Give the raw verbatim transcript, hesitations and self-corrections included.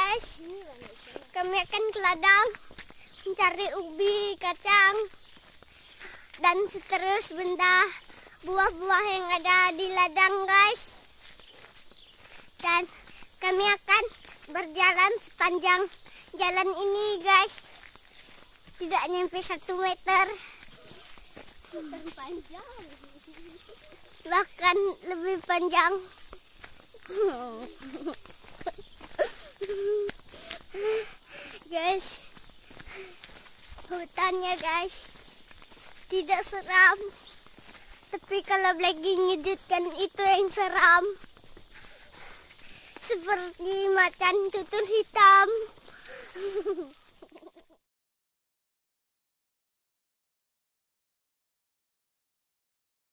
guys. Kami akan ke ladang mencari ubi, kacang, dan seterus benda buah-buah yang ada di ladang guys. Dan kami akan berjalan sepanjang jalan ini guys. Tidak nyampe satu meter. Panjang. Bahkan lebih panjang. Guys, hutannya guys tidak seram, tapi kalau lagi ngejutkan itu yang seram, seperti macan tutul hitam.